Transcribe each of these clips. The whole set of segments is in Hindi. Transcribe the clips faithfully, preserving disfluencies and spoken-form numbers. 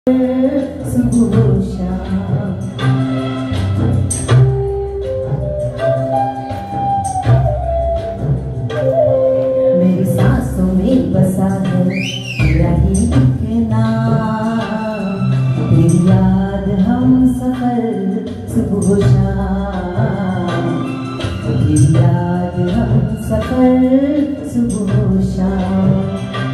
सुबह शाम मेरी सांसों में बसा है तेरा ही एक नाम, तेरी याद हम सफर सुबह शाम, तेरी याद हम सफर सुबह शाम।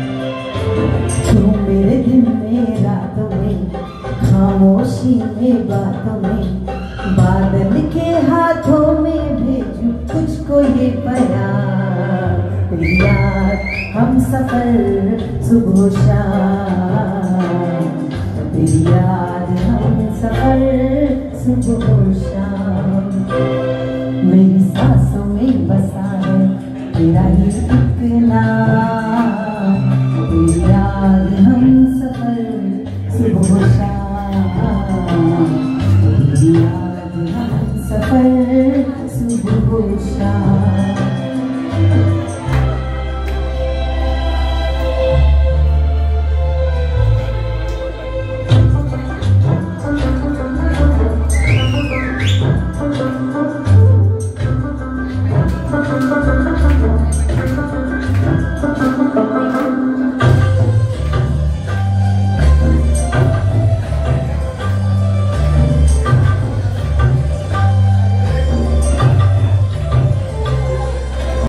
तू मेरे दिन में रातों में खामोशी में बातों में, बादल के हाथों में भेजूं तुझको ये प्यार, तेरी याद हम सफर सुबह शाम, तेरी याद हम सफर सुबह शाम। मेरी सांसों में बसा है तेरा ही एक नाम, तेरी याद हम सफर सुबह शाम, तेरी याद हम सफर सुबह शाम।